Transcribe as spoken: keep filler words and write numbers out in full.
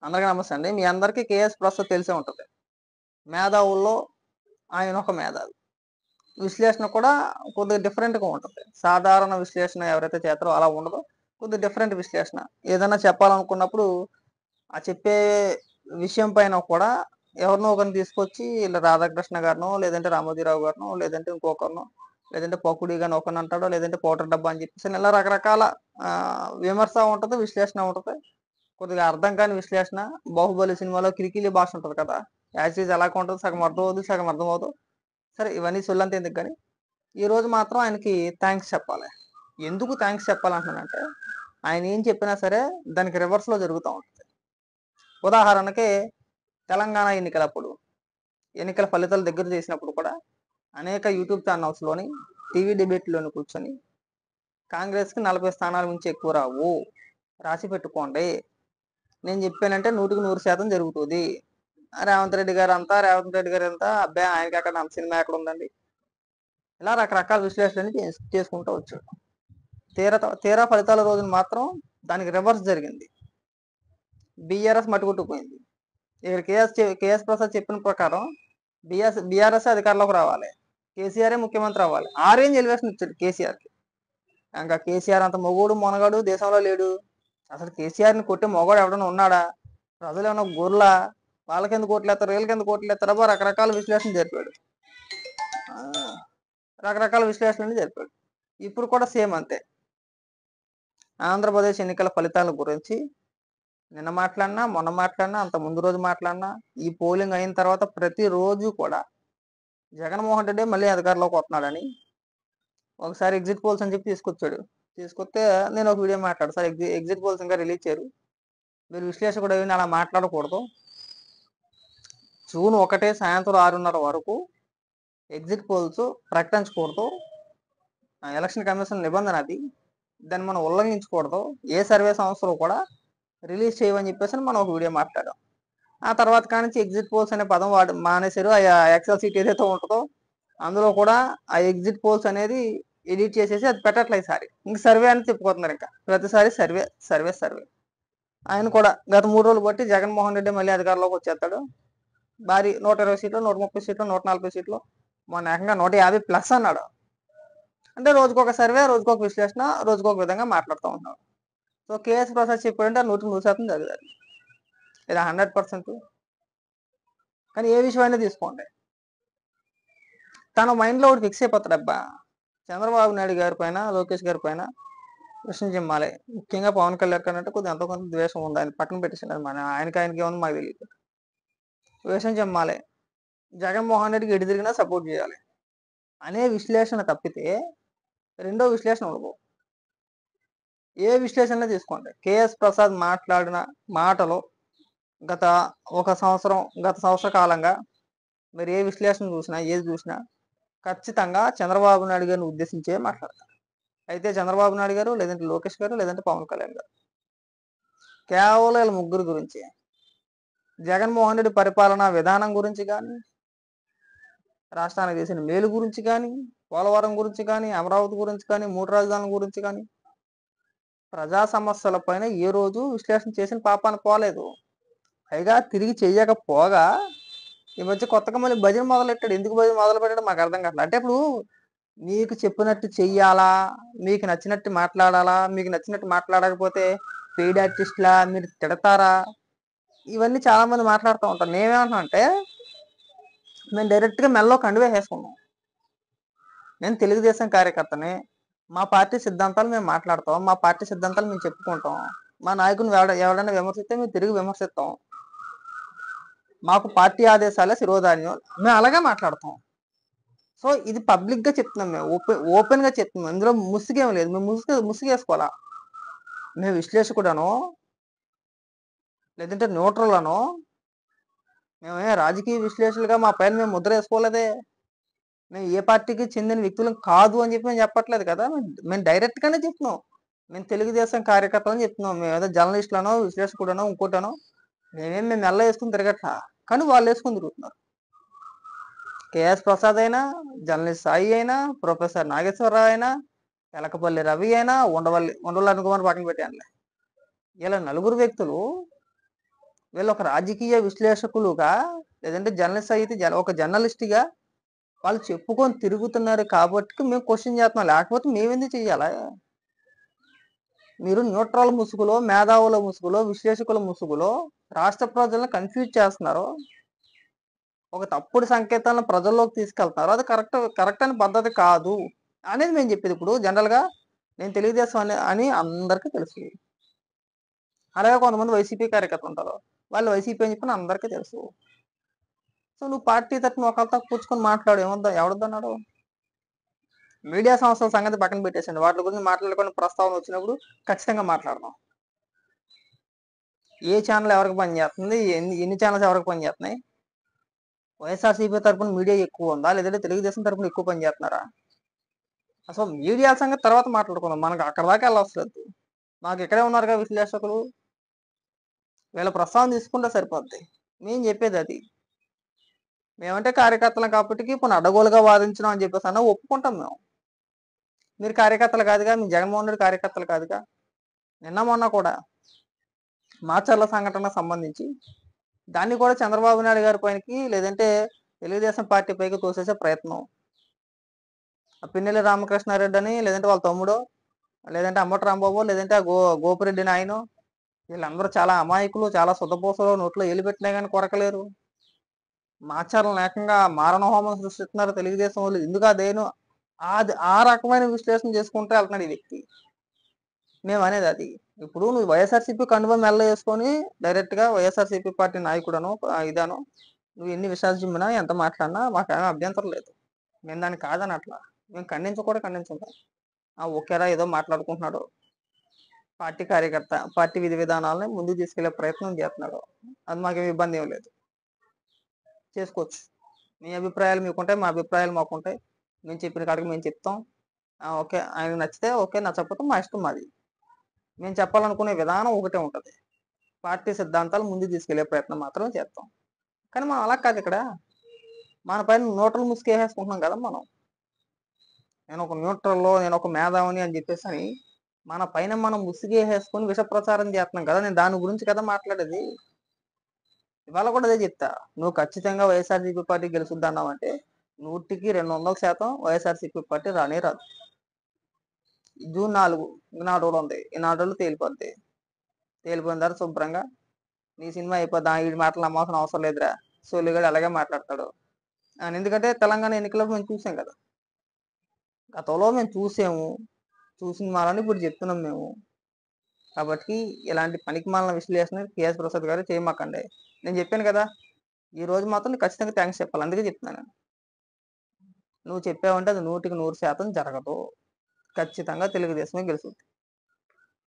అందరికీ నమస్తే అండి. మీ అందరికీ కేఎస్ ప్రసాద్ తెలిసే ఉంటది. మేధావుల్లో ఆయన ఒక మేధావి. విశ్లేషణ కూడా కొద్దిగా డిఫరెంట్‌గా ఉంటది. సాధారణ విశ్లేషణ ఎవరైతే చేస్తారో అలా ఉండదు. కొద్దిగా డిఫరెంట్ విశ్లేషణ. ఏదన్నా చెప్పాలనుకున్నప్పుడు ఆ చెప్పే విషయం పైన కూడా ఎవరినో ఒకరిని తీసుకొచ్చి ఇలా రాధాకృష్ణ గారినో, లేదంటే రామోజీరావు గారినో, లేదంటే ఇంకొకరినో, లేదంటే పకుడి గాని ఒకరిని అంటాడో, లేదంటే పౌడర్ డబ్బా అని చెప్పేసి ఇలా రకరకాల ఆహ్, విమర్శ ఉంటది, విశ్లేషణ ఉంటది. కొద్దిగా అర్థం కాని విశ్లేషణ. 'బాహుబలి' సినిమాలో కిలికిలి భాష ఉంటది కదా! యాజ్ ఇట్ ఈజ్ అలాగే ఉంటది. సగం అర్థమవుద్ది, సగం అర్థమవ్వదు. సరే ఇవన్నీ సొల్లంతా ఎందుకు గాని, ఈరోజు మాత్రం ఆయనకి థాంక్స్ చెప్పాలి. ఎందుకు థాంక్స్ చెప్పాలంటున్నానంటే, ఆయన ఏం చెప్పినా సరే దానికి రివర్స్‌లో జరుగుతా ఉంటది. ఉదాహరణకి తెలంగాణ ఎన్నికలప్పుడు, ఎన్నికల ఫలితాలు దగ్గర చేసినప్పుడు కూడా అనేక యూట్యూబ్ ఛానల్స్‌లోని, టీవీ డిబేట్‌లోని కూర్చొని కాంగ్రెస్‌కి నలభై స్థానాల మించి ఎక్కువ రావు. రాసి పెట్టుకోండి. నేను చెప్పానంటే వందకి వంద శాతం జరుగుతది. రేవంత్ రెడ్డి గారంతా, రేవంత్ రెడ్డి గారంతా అబ్బే! ఆయనకెక్కడ అంత సినిమా ఎక్కడుందండి? ఇలా రకరకాల విశ్లేషణలు చేస్ చేసుకుంటూ వచ్చాడు. తీరా త తీరా ఫలితాల రోజున మాత్రం దానికి రివర్స్ జరిగింది. బీఆర్ఎస్ మట్టుకొట్టుకుపోయింది. ఇక్కడ కేఎస్ చె కేఎస్ ప్రసాద్ చెప్పిన ప్రకారం బీఎస్ బీఆర్ఎస్ అధికారంలోకి రావాలి. కేసీఆరే ముఖ్యమంత్రి అవ్వాలి. ఆ రేంజ్ ఎలివేషన్ ఇచ్చాడు కేసీఆర్‌కి. ఇంకా కేసీఆర్ అంత మొగోడు, మొనగాడు దేశంలో లేడు. అసలు కేసీఆర్‌ని కొట్టే మొగోడు ఎవడన్నా ఉన్నాడా? ప్రజలేమన్నా గొర్లా? వాళ్ళకెందుకు ఓట్లేత్తారు? వీళ్ళకెందుకు ఓట్లేత్తారు? అబ్బా! రకరకాల విశ్లేషణ జరిపాడు. ఆ! రకరకాల విశ్లేషణలు జరిపాడు. ఇప్పుడు కూడా సేమ్ అంతే. ఆంధ్రప్రదేశ్ ఎన్నికల ఫలితాల గురించి నిన్న మాట్లాడినా, మొన్న మాట్లాడినా, అంత ముందు రోజు మాట్లాడినా, ఈ పోలింగ్ అయిన తర్వాత ప్రతిరోజు కూడా జగన్మోహన్ రెడ్డి మళ్ళీ అధికారంలోకి వస్తున్నాడని ఒకసారి ఎగ్జిట్ పోల్స్ అని చెప్పి తీసుకొచ్చాడు. తీసుకొస్తే నేను ఒక వీడియో మాట్లాడా. సార్ ఎగ్జి ఎగ్జిట్ పోల్స్ ఇంకా రిలీజ్ చేయరు. మీరు విశ్లేషకుడు అయ్యుండి అలా మాట్లాడకూడదు. జూన్ ఒకటి సాయంత్రం ఆరున్నర వరకు ఎగ్జిట్ పోల్స్ ప్రకటించకూడదు. ఆ ఎలక్షన్ కమిషన్ నిబంధన అది. దాన్ని మనం ఉల్లంఘించకూడదు. ఏ సర్వే సంస్థలు కూడా రిలీజ్ చేయవని చెప్పేసి మనం ఒక వీడియో మాట్లాడాం. ఆ తర్వాత కానించి ఎగ్జిట్ పోల్స్ అనే పదం వాడు మానేశారు. ఆ ఎక్సెల్ సీట్ ఏదైతే ఉంటదో అందులో కూడా ఆ ఎగ్జిట్ పోల్స్ అనేది ఎడిట్ చేసేసి అది పెట్టట్లేదు ఈసారి. ఇంక సర్వే అని చెప్పుకుంటున్నారు ఇంకా. ప్రతిసారి సర్వే, సర్వే, సర్వే. ఆయన కూడా గత మూడు రోజులు బట్టి జగన్మోహన్ రెడ్డి మళ్ళీ అధికారంలోకి వచ్చేస్తాడు. భారీ నూట ఇరవై సీట్లు, నూట ముప్పై సీట్లు, నూట నలభై సీట్లు, మొన్న ఏకంగా నూట యాభై ప్లస్ అన్నాడు. అంటే రోజుకొక సర్వే, రోజుకొక విశ్లేషణ, రోజుకొక విధంగా మాట్లాడుతూ ఉంటున్నాడు. సో కేఎస్ ప్రసాద్ చెప్పాడంటే నూటికి నూరు శాతం జరగాలి. ఇది హండ్రెడ్ పర్సెంట్. కానీ ఏ విషయమైనా తీసుకోండి, తన మైండ్లో ఒకటి ఫిక్స్ అయిపోతాడు. అబ్బా, చంద్రబాబు నాయుడు గారి పైన, లోకేష్ గారి పైన విషయం చిమ్మాలి. ముఖ్యంగా పవన్ కళ్యాణ్ గారు అంటే కొద్దిగా ఎంతో కొంత ద్వేషం ఉంది. ఆయన పక్కన పెట్టేసాడు అనమాట. ఆయనకి ఆయనకి ఏమన్నా మాకు తెలియదు. విషయం చిమ్మాలి. జగన్మోహన్ రెడ్డికి ఎటు తిరిగినా సపోర్ట్ చేయాలి అనే విశ్లేషణ తప్పితే రెండో విశ్లేషణ ఉండదు. ఏ విశ్లేషణ తీసుకోండి, కేఎస్ ప్రసాద్ మాట్లాడిన మాటలు గత ఒక సంవత్సరం గత సంవత్సర కాలంగా మీరు ఏ విశ్లేషణ చూసినా, ఏది చూసినా ఖచ్చితంగా చంద్రబాబు నాయుడు గారిని ఉద్దేశించే మాట్లాడతారు. అయితే చంద్రబాబు నాయుడు గారు, లేదంటే లోకేష్ గారు, లేదంటే పవన్ కళ్యాణ్ గారు, కేవలం వీళ్ళ ముగ్గురు గురించి, జగన్మోహన్ రెడ్డి పరిపాలనా విధానం గురించి కానీ, రాష్ట్రానికి చేసిన మేలు గురించి కానీ, పోలవరం గురించి కానీ, అమరావతి గురించి కానీ, మూడు రాజధానుల గురించి కానీ, ప్రజా సమస్యల పైన ఏ రోజు విశ్లేషణ చేసిన పాపాన పోలేదు. పైగా తిరిగి చెయ్యకపోగా ఈ మధ్య కొత్తగా మళ్ళీ భజన మొదలెట్టాడు. ఎందుకు భజన మొదలు పెట్టాడో మాకు అర్థం కావట్లేదు. అంటే ఇప్పుడు మీకు చెప్పినట్టు చెయ్యాలా, మీకు నచ్చినట్టు మాట్లాడాలా, మీకు నచ్చినట్టు మాట్లాడకపోతే పెయిడ్ ఆర్టిస్ట్లా, మీరు తిడతారా, ఇవన్నీ చాలా మంది మాట్లాడుతూ ఉంటారు. నేనేమంటున్నా అంటే మేము డైరెక్ట్గా మెల్లో కండువా వేసుకున్నాం. నేను తెలుగుదేశం కార్యకర్తని. మా పార్టీ సిద్ధాంతాలు మేము మాట్లాడతాం. మా పార్టీ సిద్ధాంతాలు మేము చెప్పుకుంటాం. మా నాయకుని ఎవడ ఎవడైనా విమర్శిస్తే మేము తిరిగి విమర్శిస్తాం. మాకు పార్టీ ఆదేశాలే శిరోధార్యం. మేము అలాగే మాట్లాడతాం. సో ఇది పబ్లిక్ గా చెప్తున్నాం, మేము ఓపెన్ ఓపెన్ గా చెప్తున్నాం. ఇందులో ముసుగేం లేదు. మేము ముసుగు ముసుగేసుకోవాలా. మేము విశ్లేషకుడనో, లేదంటే న్యూట్రల్ అనో, మేమే రాజకీయ విశ్లేషకులుగా మా పైన మేము ముద్ర వేసుకోలేదే. మేము ఏ పార్టీకి చెందిన వ్యక్తులం కాదు అని చెప్పి మేము చెప్పట్లేదు కదా. మేము డైరెక్ట్ గానే చెప్తున్నాం. మేము తెలుగుదేశం కార్యకర్తలని చెప్తున్నాం. మేము ఏదో జర్నలిస్టులనో, విశ్లేషకుడనో, ఇంకోటనో మేమేం మేము మెల్ల వేసుకుని తిరగట్లా. కానీ వాళ్ళు వేసుకుని తిరుగుతున్నారు. కేఎస్ ప్రసాద్ అయినా, జర్నలిస్ట్ సాయి అయినా, ప్రొఫెసర్ నాగేశ్వరరావు అయినా, ఎలకపల్లి రవి అయినా, ఉండవల్లి ఉండవల్లి అనుకుమార్ పక్కన పెట్టానులే, ఇలా నలుగురు వ్యక్తులు వీళ్ళు ఒక రాజకీయ విశ్లేషకులుగా, లేదంటే జర్నలిస్ట్ అయితే జ ఒక జర్నలిస్ట్‌గా వాళ్ళు చెప్పుకొని తిరుగుతున్నారు కాబట్టి మేము క్వెషన్ చేస్తున్నాం. లేకపోతే మేమెందుకు చెయ్యాలా? మీరు న్యూట్రల్ ముసుగులో, మేధావుల ముసుగులో, విశ్లేషకుల ముసుగులో రాష్ట్ర ప్రజలను కన్‌ఫ్యూజ్ చేస్తున్నారు. ఒక తప్పుడు సంకేతాలను ప్రజల్లోకి తీసుకెళ్తున్నారు. అది కరెక్ట్ కరెక్ట్ అయిన పద్ధతి కాదు అనేది మేము చెప్పేది. ఇప్పుడు జనరల్‌గా నేను తెలుగుదేశం అని అని అందరికీ తెలుసు. అలాగే కొంతమంది వైసీపీ కార్యకర్తలు ఉంటారు. వాళ్ళు వైసీపీ అని చెప్పని అందరికీ తెలుసు. సో, నువ్వు పార్టీ తరపున ఒకళ్ళతో పుచ్చుకొని మాట్లాడు ఏమొద్దా ఎవడొద్దన్నాడు? మీడియా సంస్థల సంగతి పక్కన పెట్టేసండి. వాటి గురించి మాట్లాడుకునే ప్రస్తావన వచ్చినప్పుడు ఖచ్చితంగా మాట్లాడదాం. ఏ ఛానల్ ఎవరికి పనిచేస్తుంది? ఎన్ని ఎన్ని ఛానల్స్ ఎవరికి పనిచేస్తున్నాయి? వైఎస్ఆర్‌సీపీ తరపున మీడియా ఎక్కువ ఉందా? లేదంటే తెలుగుదేశం తరపున ఎక్కువ పనిచేస్తున్నారా? అసలు మీడియా సంగతి తర్వాత మాట్లాడుకుందాం. మనకు అక్కడి దాకా వెళ్ళవసలేదు. మాకు ఇక్కడే ఉన్నారుగా విశ్లేషకులు. వీళ్ళ ప్రస్తావన తీసుకుంటే సరిపోద్ది. మేము చెప్పేది అది. మేమంటే కార్యకర్తలం కాబట్టి పోనీ అడ్డగోలుగా వాదించడం అని చెప్పేసి అన్నా ఒప్పుకుంటాం మేము. మీరు కార్యకర్తలు కాదుగా, మీ జగన్మోహన్ రెడ్డి కార్యకర్తలు కాదుగా. నిన్న మొన్న కూడా మాచర్ల సంఘటనకు సంబంధించి దాన్ని కూడా చంద్రబాబు నాయుడు గారి పైకి లేదంటే తెలుగుదేశం పార్టీ పైకి తోసేసే ప్రయత్నం. ఆ పిన్నెల్లి రామకృష్ణారెడ్డి అని లేదంటే వాళ్ళ తమ్ముడో, లేదంటే అంబటి రాంబాబో, లేదంటే ఆ గో గోపిరెడ్డి నాయనో వీళ్ళందరూ చాలా అమాయకులు, చాలా సుద్దపూసలు నోట్లో ఏలు పెట్టినా కానీ కొరకలేరు. మాచర్లను ఏకంగా మారణ హోమం సృష్టిస్తున్నారు తెలుగుదేశం వాళ్ళు. ఎందుకు అదేను అది ఆ రకమైన విశ్లేషణ చేసుకుంటూ వెళ్తున్నాడు ఈ వ్యక్తి. మేము అనేది అది. ఇప్పుడు నువ్వు వైఎస్ఆర్సీపీ కండువా మెల్ల వేసుకొని డైరెక్ట్ గా వైఎస్ఆర్సీపీ పార్టీ నాయకుడను ఆ, ఇదాను నువ్వు ఎన్ని విషయాలు చెప్పినా ఎంత మాట్లాడినా మాకేమీ అభ్యంతరం లేదు. మేము దాన్ని కాదని అట్లా మేము ఖండించ కూడా ఖండించుంటాం. ఆ ఓకేరా ఏదో మాట్లాడుకుంటున్నాడు, పార్టీ కార్యకర్త పార్టీ విధి విధానాలని ముందుకు తీసుకెళ్లే ప్రయత్నం చేస్తున్నాడు. అది మాకేమి ఇబ్బంది ఏం లేదు, చేసుకోవచ్చు. మీ అభిప్రాయాలు మీకుంటాయి, మా అభిప్రాయాలు మాకుంటాయి. మేము చెప్పిన కాడికి మేము చెప్తాం. ఆ, ఓకే ఆయనకు నచ్చితే ఓకే, నచ్చకపోతే మా ఇష్టం మాది. మేము చెప్పాలనుకునే విధానం ఒకటే ఉంటుంది. పార్టీ సిద్ధాంతాలు ముందుకు తీసుకెళ్లే ప్రయత్నం మాత్రం చేస్తాం. కానీ మనం అలా కాదు ఇక్కడ. మన పైన న్యూట్రల్ ముసుగేసేసుకుంటున్నాం కదా మనం. నేను ఒక న్యూట్రల్లో నేను ఒక మేధావిని అని చెప్పేసి అని మన పైన మనం ముసుగేసేసుకొని విష ప్రచారం చేస్తున్నాం కదా. నేను దాని గురించి కదా మాట్లాడేది. ఇవాళ కూడా అదే చెప్తా. నువ్వు ఖచ్చితంగా వైఎస్ఆర్సీపీ పార్టీ గెలుచుద్ది అన్నావంటే నూటికి రెండు వందల శాతం వైఎస్ఆర్సీపీ పార్టీ రానే రాదు. జూన్ నాలుగు ఈ నాలుగు రోజులు ఉంది. ఈ నాలుగు రోజులు తేలిపోద్ది. తేలిపోయిన తర్వాత శుభ్రంగా నీ సినిమా అయిపోద్దా, ఈ మాటలు నమ్మాల్సిన అవసరం లేదురా, సోలిగాడు అలాగే మాట్లాడతాడు అని. ఎందుకంటే తెలంగాణ ఎన్నికల్లో మేము చూసాం కదా. గతంలో మేము చూసాము, చూసిన మాలని ఇప్పుడు చెప్తున్నాం మేము. కాబట్టి ఇలాంటి పనికిమాలిన విశ్లేషణ కేఎస్ ప్రసాద్ గారు చేయమాకండి. నేను చెప్పాను కదా, ఈ రోజు మాత్రం నీకు ఖచ్చితంగా థ్యాంక్స్ చెప్పాలి. అందుకే చెప్తున్నాను. నువ్వు చెప్పావంటే అది నూటికి నూరు శాతం జరగదు. ఖచ్చితంగా తెలుగుదేశమే గెలుస్తుంది.